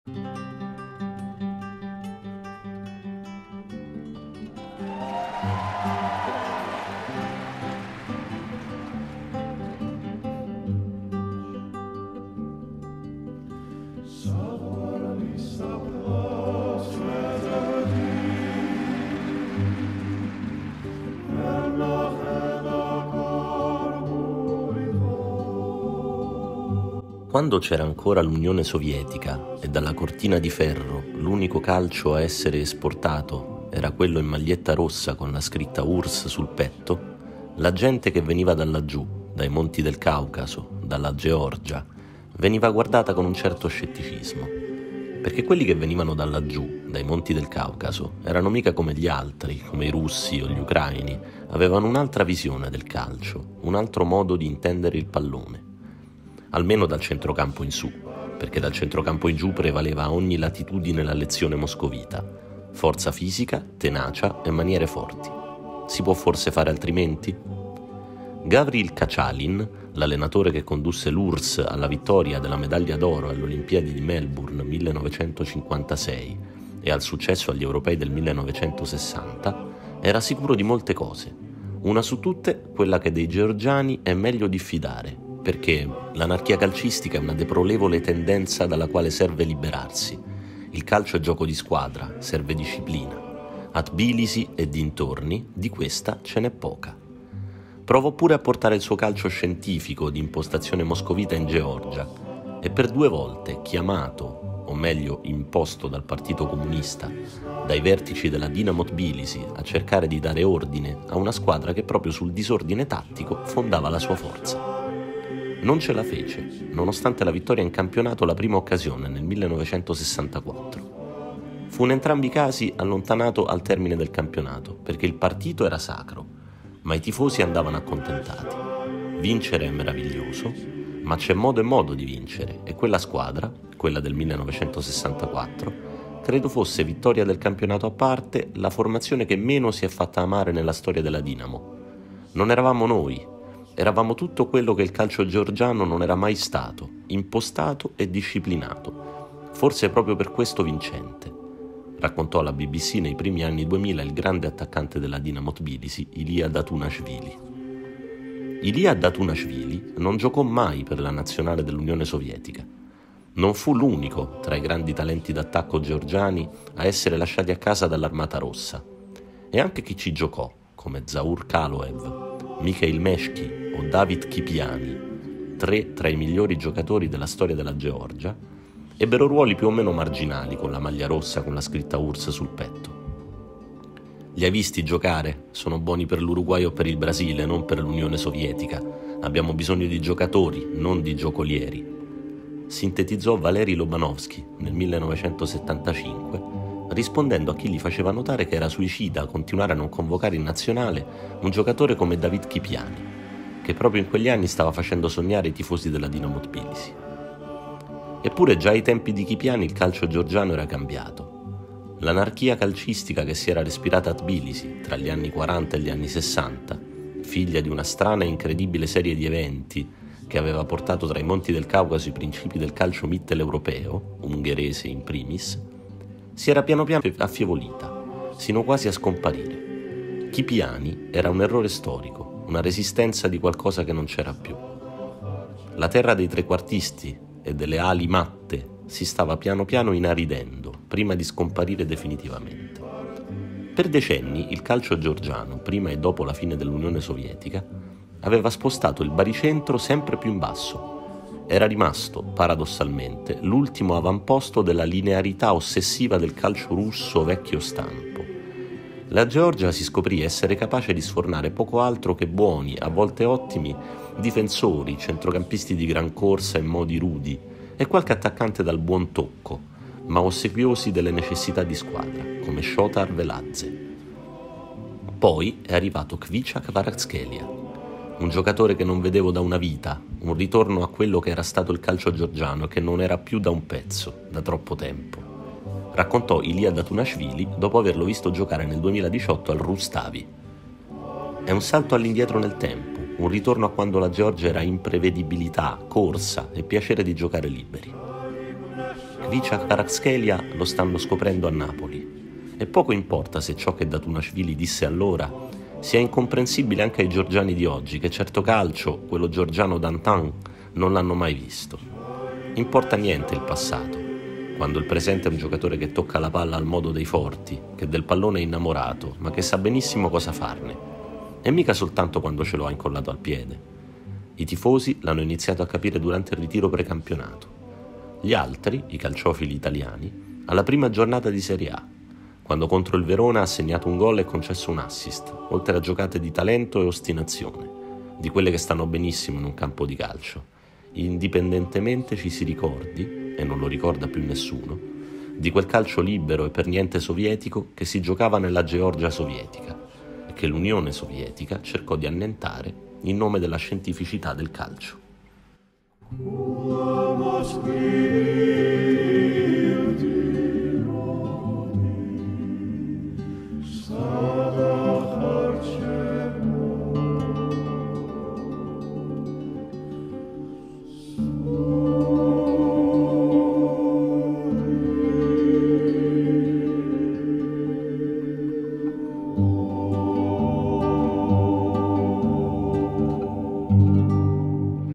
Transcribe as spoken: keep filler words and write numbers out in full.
Quando c'era ancora l'Unione Sovietica e dalla cortina di ferro l'unico calcio a essere esportato era quello in maglietta rossa con la scritta U R S S sul petto, la gente che veniva da laggiù, dai monti del Caucaso, dalla Georgia, veniva guardata con un certo scetticismo, perché quelli che venivano da laggiù, dai monti del Caucaso, erano mica come gli altri, come i russi o gli ucraini, avevano un'altra visione del calcio, un altro modo di intendere il pallone. Almeno dal centrocampo in su, perché dal centrocampo in giù prevaleva a ogni latitudine la lezione moscovita: forza fisica, tenacia e maniere forti. Si può forse fare altrimenti? Gavril Kachalin, l'allenatore che condusse l'U R S S alla vittoria della medaglia d'oro alle Olimpiadi di Melbourne millenovecentocinquantasei e al successo agli europei del millenovecentosessanta, era sicuro di molte cose. Una su tutte, quella che dei georgiani è meglio diffidare, perché l'anarchia calcistica è una deplorevole tendenza dalla quale serve liberarsi. Il calcio è gioco di squadra, serve disciplina. A Tbilisi e dintorni di questa ce n'è poca. Provò pure a portare il suo calcio scientifico di impostazione moscovita in Georgia e per due volte chiamato, o meglio imposto dal Partito Comunista, dai vertici della Dinamo Tbilisi a cercare di dare ordine a una squadra che proprio sul disordine tattico fondava la sua forza. Non ce la fece, nonostante la vittoria in campionato la prima occasione nel millenovecentosessantaquattro. Fu in entrambi i casi allontanato al termine del campionato, perché il partito era sacro, ma i tifosi andavano accontentati. Vincere è meraviglioso, ma c'è modo e modo di vincere, e quella squadra, quella del millenovecentosessantaquattro, credo fosse, vittoria del campionato a parte, la formazione che meno si è fatta amare nella storia della Dinamo. Non eravamo noi, eravamo tutto quello che il calcio georgiano non era mai stato, impostato e disciplinato, forse proprio per questo vincente, raccontò alla B B C nei primi anni duemila il grande attaccante della Dinamo Tbilisi, Ilia Datunashvili. Ilia Datunashvili non giocò mai per la nazionale dell'Unione Sovietica. Non fu l'unico tra i grandi talenti d'attacco georgiani a essere lasciati a casa dall'Armata Rossa. E anche chi ci giocò, come Zaur Kaloev, Mikhail Meshki o David Kipiani, tre tra i migliori giocatori della storia della Georgia, ebbero ruoli più o meno marginali con la maglia rossa con la scritta U R S S sul petto. Li hai visti giocare? Sono buoni per l'Uruguay o per il Brasile, non per l'Unione Sovietica. Abbiamo bisogno di giocatori, non di giocolieri. Sintetizzò Valeri Lobanovsky nel millenovecentosettantacinque, rispondendo a chi gli faceva notare che era suicida continuare a non convocare in nazionale un giocatore come David Kipiani, che proprio in quegli anni stava facendo sognare i tifosi della Dinamo Tbilisi. Eppure già ai tempi di Kipiani il calcio georgiano era cambiato. L'anarchia calcistica che si era respirata a Tbilisi tra gli anni quaranta e gli anni sessanta, figlia di una strana e incredibile serie di eventi che aveva portato tra i monti del Caucaso i principi del calcio mitteleuropeo, ungherese in primis, si era piano piano affievolita, sino quasi a scomparire. Kipiani era un errore storico, una resistenza di qualcosa che non c'era più. La terra dei trequartisti e delle ali matte si stava piano piano inaridendo, prima di scomparire definitivamente. Per decenni il calcio georgiano, prima e dopo la fine dell'Unione Sovietica, aveva spostato il baricentro sempre più in basso. Era rimasto, paradossalmente, l'ultimo avamposto della linearità ossessiva del calcio russo vecchio stampo. La Georgia si scoprì essere capace di sfornare poco altro che buoni, a volte ottimi, difensori, centrocampisti di gran corsa in modi rudi e qualche attaccante dal buon tocco, ma ossequiosi delle necessità di squadra, come Shotar Veladze. Poi è arrivato Kvicha Kvaratskhelia, un giocatore che non vedevo da una vita, un ritorno a quello che era stato il calcio georgiano e che non era più da un pezzo, da troppo tempo. Raccontò Ilia Datunashvili dopo averlo visto giocare nel duemiladiciotto al Rustavi. È un salto all'indietro nel tempo, un ritorno a quando la Georgia era imprevedibilità, corsa e piacere di giocare liberi. Kvyat lo stanno scoprendo a Napoli. E poco importa se ciò che Datunashvili disse allora sia incomprensibile anche ai georgiani di oggi, che certo calcio, quello georgiano d'antan, non l'hanno mai visto. Importa niente il passato, quando il presente è un giocatore che tocca la palla al modo dei forti, che del pallone è innamorato, ma che sa benissimo cosa farne. E mica soltanto quando ce lo ha incollato al piede. I tifosi l'hanno iniziato a capire durante il ritiro precampionato. Gli altri, i calciofili italiani, alla prima giornata di Serie A, quando contro il Verona ha segnato un gol e concesso un assist, oltre a giocate di talento e ostinazione, di quelle che stanno benissimo in un campo di calcio, indipendentemente ci si ricordi, e non lo ricorda più nessuno, di quel calcio libero e per niente sovietico che si giocava nella Georgia sovietica e che l'Unione Sovietica cercò di annientare in nome della scientificità del calcio.